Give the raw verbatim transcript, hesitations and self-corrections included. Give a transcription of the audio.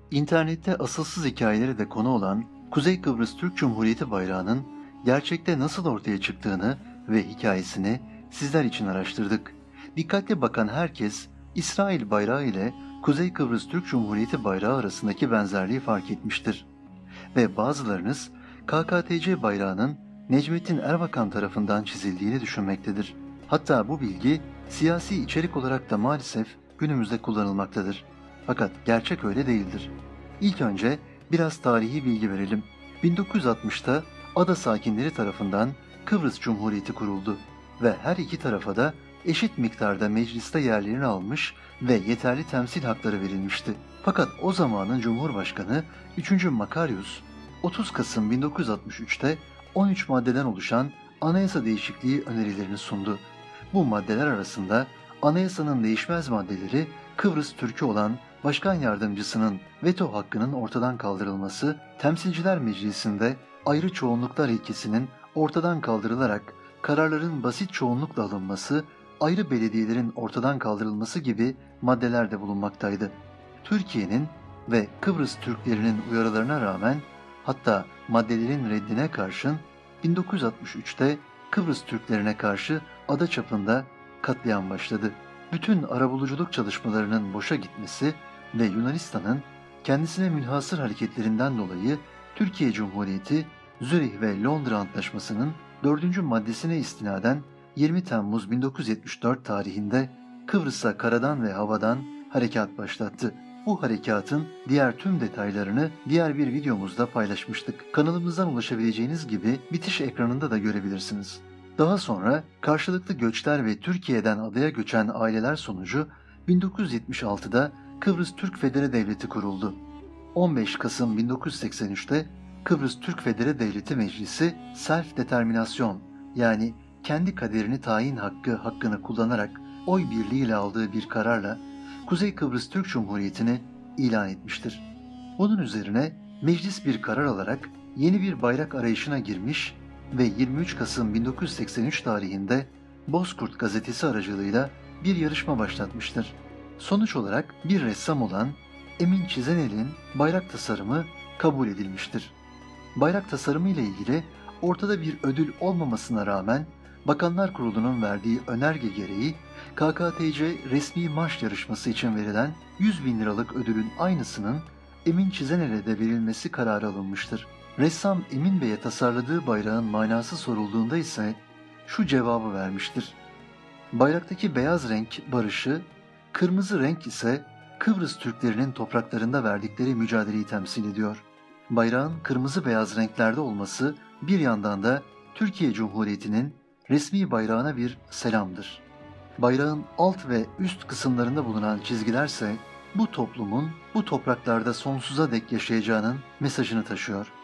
İnternette asılsız hikayeleri de konu olan Kuzey Kıbrıs Türk Cumhuriyeti bayrağının gerçekte nasıl ortaya çıktığını ve hikayesini sizler için araştırdık. Dikkatli bakan herkes İsrail bayrağı ile Kuzey Kıbrıs Türk Cumhuriyeti bayrağı arasındaki benzerliği fark etmiştir. Ve bazılarınız K K T C bayrağının Necmettin Erbakan tarafından çizildiğini düşünmektedir. Hatta bu bilgi siyasi içerik olarak da maalesef günümüzde kullanılmaktadır. Fakat gerçek öyle değildir. İlk önce biraz tarihi bilgi verelim. bin dokuz yüz altmışta ada sakinleri tarafından Kıbrıs Cumhuriyeti kuruldu ve her iki tarafa da eşit miktarda mecliste yerlerini almış ve yeterli temsil hakları verilmişti. Fakat o zamanın Cumhurbaşkanı üçüncü Makarios, otuz Kasım bin dokuz yüz altmış üçte on üç maddeden oluşan anayasa değişikliği önerilerini sundu. Bu maddeler arasında anayasanın değişmez maddeleri Kıbrıs Türk'ü olan Başkan Yardımcısının veto hakkının ortadan kaldırılması, Temsilciler Meclisi'nde ayrı çoğunluklar ilkesinin ortadan kaldırılarak kararların basit çoğunlukla alınması, ayrı belediyelerin ortadan kaldırılması gibi maddeler de bulunmaktaydı. Türkiye'nin ve Kıbrıs Türklerinin uyarılarına rağmen, hatta maddelerin reddine karşın bin dokuz yüz altmış üçte Kıbrıs Türklerine karşı ada çapında katliam başladı. Bütün arabuluculuk çalışmalarının boşa gitmesi ve Yunanistan'ın kendisine münhasır hareketlerinden dolayı Türkiye Cumhuriyeti, Zürih ve Londra Antlaşması'nın dördüncü maddesine istinaden yirmi Temmuz bin dokuz yüz yetmiş dört tarihinde Kıbrıs'a karadan ve havadan harekat başlattı. Bu harekatın diğer tüm detaylarını diğer bir videomuzda paylaşmıştık. Kanalımızdan ulaşabileceğiniz gibi bitiş ekranında da görebilirsiniz. Daha sonra karşılıklı göçler ve Türkiye'den adaya göçen aileler sonucu bin dokuz yüz yetmiş altıda Kıbrıs Türk Federe Devleti kuruldu. on beş Kasım bin dokuz yüz seksen üçte Kıbrıs Türk Federe Devleti Meclisi self-determinasyon yani kendi kaderini tayin hakkı hakkını kullanarak oy birliğiyle aldığı bir kararla Kuzey Kıbrıs Türk Cumhuriyeti'ni ilan etmiştir. Bunun üzerine meclis bir karar alarak yeni bir bayrak arayışına girmiş ve yirmi üç Kasım bin dokuz yüz seksen üç tarihinde Bozkurt gazetesi aracılığıyla bir yarışma başlatmıştır. Sonuç olarak bir ressam olan Emin Çizenel'in bayrak tasarımı kabul edilmiştir. Bayrak tasarımı ile ilgili ortada bir ödül olmamasına rağmen Bakanlar Kurulu'nun verdiği önerge gereği K K T C resmi marş yarışması için verilen yüz bin liralık ödülün aynısının Emin Çizenel'e de verilmesi kararı alınmıştır. Ressam Emin Bey'e tasarladığı bayrağın manası sorulduğunda ise şu cevabı vermiştir. Bayraktaki beyaz renk barışı, kırmızı renk ise Kıbrıs Türklerinin topraklarında verdikleri mücadeleyi temsil ediyor. Bayrağın kırmızı beyaz renklerde olması bir yandan da Türkiye Cumhuriyeti'nin resmi bayrağına bir selamdır. Bayrağın alt ve üst kısımlarında bulunan çizgilerse bu toplumun bu topraklarda sonsuza dek yaşayacağının mesajını taşıyor.